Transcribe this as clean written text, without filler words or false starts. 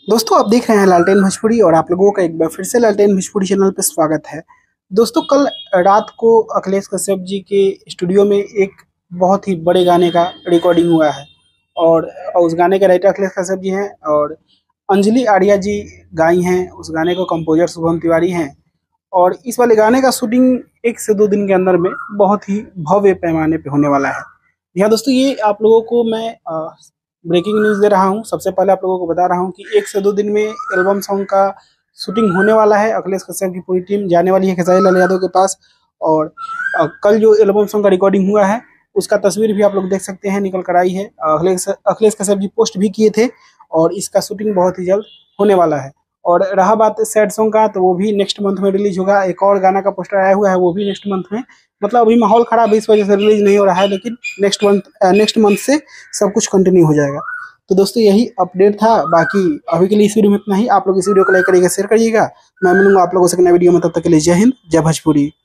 दोस्तों आप देख रहे हैं लालटेन भोजपुरी और आप लोगों का एक बार फिर से लालटेन भोजपुरी चैनल पर स्वागत है। दोस्तों कल रात को अखिलेश कश्यप जी के स्टूडियो में एक बहुत ही बड़े गाने का रिकॉर्डिंग हुआ है और उस गाने के राइटर अखिलेश कश्यप जी हैं और अंजलि आर्या जी गाई हैं। उस गाने को कंपोजर शुभम तिवारी हैं और इस वाले गाने का शूटिंग 1 से 2 दिन के अंदर में बहुत ही भव्य पैमाने पे होने वाला है। यहाँ दोस्तों ये आप लोगों को मैं ब्रेकिंग न्यूज़ दे रहा हूँ। सबसे पहले आप लोगों को बता रहा हूँ कि 1 से 2 दिन में एल्बम सॉन्ग का शूटिंग होने वाला है। अखिलेश कश्यप की पूरी टीम जाने वाली है खेसारी लाल यादव के पास और कल जो एल्बम सॉन्ग का रिकॉर्डिंग हुआ है उसका तस्वीर भी आप लोग देख सकते हैं, निकल कर आई है। अखिलेश कश्यप जी पोस्ट भी किए थे और इसका शूटिंग बहुत ही जल्द होने वाला है। और रहा बात सैड सॉन्ग का, तो वो भी नेक्स्ट मंथ में रिलीज होगा। एक और गाना का पोस्टर आया हुआ है, वो भी नेक्स्ट मंथ में। मतलब अभी माहौल खराब है, इस वजह से रिलीज नहीं हो रहा है, लेकिन नेक्स्ट मंथ से सब कुछ कंटिन्यू हो जाएगा। तो दोस्तों यही अपडेट था। बाकी अभी के लिए इस वीडियो में इतना ही। आप लोग इस वीडियो को लाइक करिएगा, शेयर करिएगा। मैं मिलूंगा आप लोगों से नए वीडियो में, तब तक के लिए जय हिंद, जय भोजपुरी।